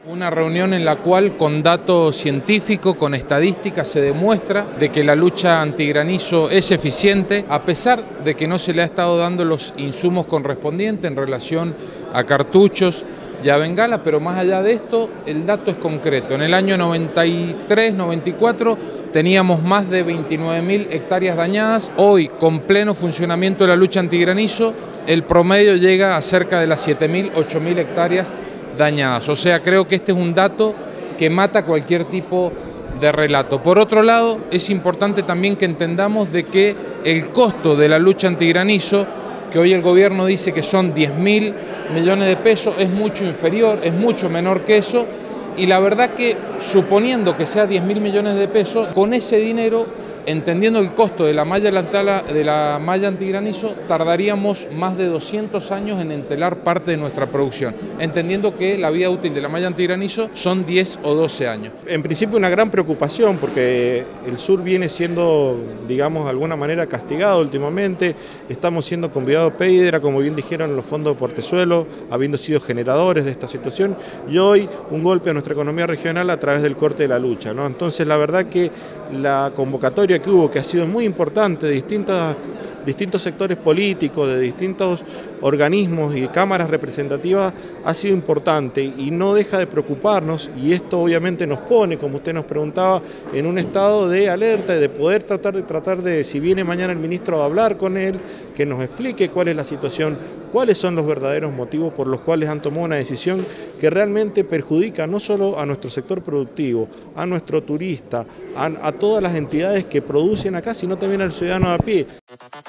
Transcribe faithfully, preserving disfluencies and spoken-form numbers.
Una reunión en la cual con datos científicos, con estadísticas, se demuestra de que la lucha antigranizo es eficiente, a pesar de que no se le ha estado dando los insumos correspondientes en relación a cartuchos y a bengala, pero más allá de esto, el dato es concreto. En el año noventa y tres noventa y cuatro teníamos más de veintinueve mil hectáreas dañadas. Hoy, con pleno funcionamiento de la lucha antigranizo, el promedio llega a cerca de las siete mil, ocho mil hectáreas dañadas. O sea, creo que este es un dato que mata cualquier tipo de relato. Por otro lado, es importante también que entendamos de que el costo de la lucha antigranizo, que hoy el gobierno dice que son diez mil millones de pesos, es mucho inferior, es mucho menor que eso, y la verdad que suponiendo que sea diez mil millones de pesos, con ese dinero, entendiendo el costo de la malla, de la malla antigranizo, tardaríamos más de doscientos años en entelar parte de nuestra producción, entendiendo que la vida útil de la malla antigranizo son diez o doce años. En principio una gran preocupación porque el sur viene siendo, digamos, de alguna manera castigado últimamente, estamos siendo convidados a piedra, como bien dijeron los fondos de Portezuelo, habiendo sido generadores de esta situación, y hoy un golpe a nuestra economía regional a través del corte de la lucha, ¿no? Entonces la verdad que la convocatoria que hubo, que ha sido muy importante de distintas, distintos sectores políticos, de distintos organismos y cámaras representativas, ha sido importante y no deja de preocuparnos, y esto obviamente nos pone, como usted nos preguntaba, en un estado de alerta y de poder tratar de, tratar de, si viene mañana el ministro a hablar con él, que nos explique cuál es la situación, cuáles son los verdaderos motivos por los cuales han tomado una decisión que realmente perjudica no solo a nuestro sector productivo, a nuestro turista, a, a todas las entidades que producen acá, sino también al ciudadano de a pie.